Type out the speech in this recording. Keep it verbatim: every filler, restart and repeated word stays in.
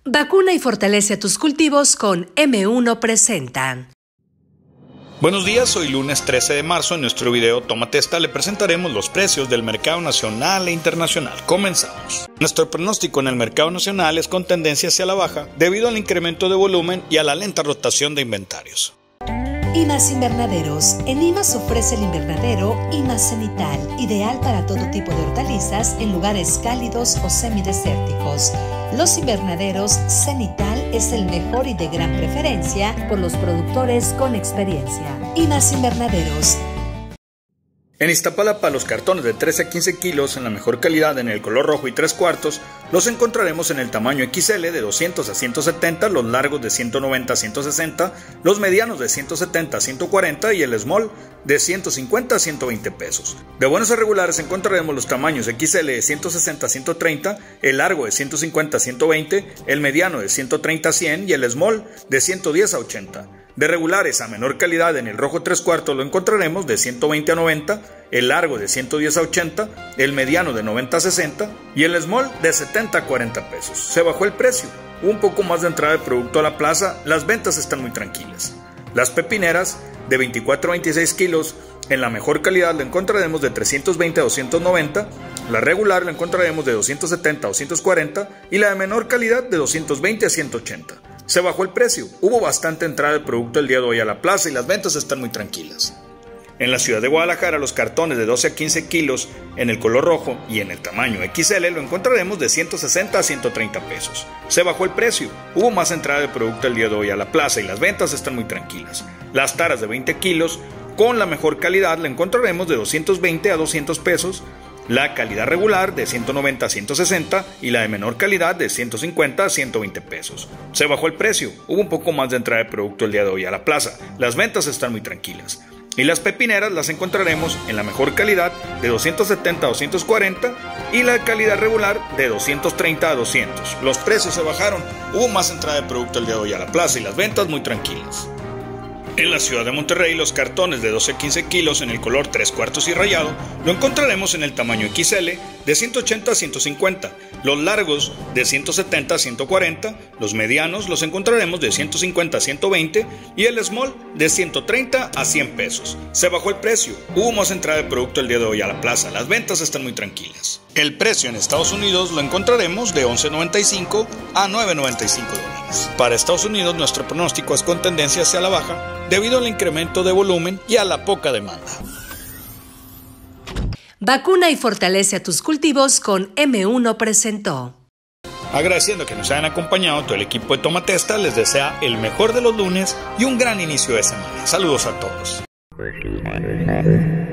Vacuna y fortalece a tus cultivos con eme uno Presenta. Buenos días, hoy lunes trece de marzo. En nuestro video Toma Testa le presentaremos los precios del mercado nacional e internacional. Comenzamos. Nuestro pronóstico en el mercado nacional es con tendencia hacia la baja debido al incremento de volumen y a la lenta rotación de inventarios. IMAS Invernaderos. En IMAS ofrece el invernadero IMAS Cenital, ideal para todo tipo de hortalizas en lugares cálidos o semidesérticos. Los invernaderos Cenital es el mejor y de gran preferencia por los productores con experiencia. IMAS Invernaderos. En Iztapalapa, los cartones de trece a quince kilos en la mejor calidad en el color rojo y tres cuartos los encontraremos en el tamaño equis ele de doscientos a ciento setenta, los largos de ciento noventa a ciento sesenta, los medianos de ciento setenta a ciento cuarenta y el small de ciento cincuenta a ciento veinte pesos. De buenos a regulares encontraremos los tamaños equis ele de ciento sesenta a ciento treinta, el largo de ciento cincuenta a ciento veinte, el mediano de ciento treinta a cien y el small de ciento diez a ochenta. De regulares a menor calidad en el rojo tres cuartos lo encontraremos de ciento veinte a noventa, el largo de ciento diez a ochenta, el mediano de noventa a sesenta y el small de setenta a cuarenta pesos. Se bajó el precio, hubo un poco más de entrada de producto a la plaza, las ventas están muy tranquilas. Las pepineras de veinticuatro a veintiséis kilos en la mejor calidad la encontraremos de trescientos veinte a doscientos noventa, la regular la encontraremos de doscientos setenta a doscientos cuarenta y la de menor calidad de doscientos veinte a ciento ochenta. Se bajó el precio, hubo bastante entrada de producto el día de hoy a la plaza y las ventas están muy tranquilas. En la ciudad de Guadalajara, los cartones de doce a quince kilos en el color rojo y en el tamaño equis ele lo encontraremos de ciento sesenta a ciento treinta pesos. Se bajó el precio, hubo más entrada de producto el día de hoy a la plaza y las ventas están muy tranquilas. Las taras de veinte kilos con la mejor calidad la encontraremos de doscientos veinte a doscientos pesos, la calidad regular de ciento noventa a ciento sesenta y la de menor calidad de ciento cincuenta a ciento veinte pesos. Se bajó el precio, hubo un poco más de entrada de producto el día de hoy a la plaza, las ventas están muy tranquilas. Y las pepineras las encontraremos en la mejor calidad de doscientos setenta a doscientos cuarenta y la calidad regular de doscientos treinta a doscientos. Los precios se bajaron, hubo más entrada de producto el día de hoy a la plaza y las ventas muy tranquilas. En la ciudad de Monterrey, los cartones de doce a quince kilos en el color tres cuartos y rayado lo encontraremos en el tamaño equis ele de ciento ochenta a ciento cincuenta, los largos de ciento setenta a ciento cuarenta, los medianos los encontraremos de ciento cincuenta a ciento veinte y el small de ciento treinta a cien pesos. Se bajó el precio, hubo más entrada de producto el día de hoy a la plaza, las ventas están muy tranquilas. El precio en Estados Unidos lo encontraremos de once noventa y cinco a nueve noventa y cinco dólares. Para Estados Unidos nuestro pronóstico es con tendencia hacia la baja debido al incremento de volumen y a la poca demanda. Vacuna y fortalece a tus cultivos con eme uno Presentó. Agradeciendo que nos hayan acompañado, todo el equipo de Toma Testa les desea el mejor de los lunes y un gran inicio de semana. Saludos a todos.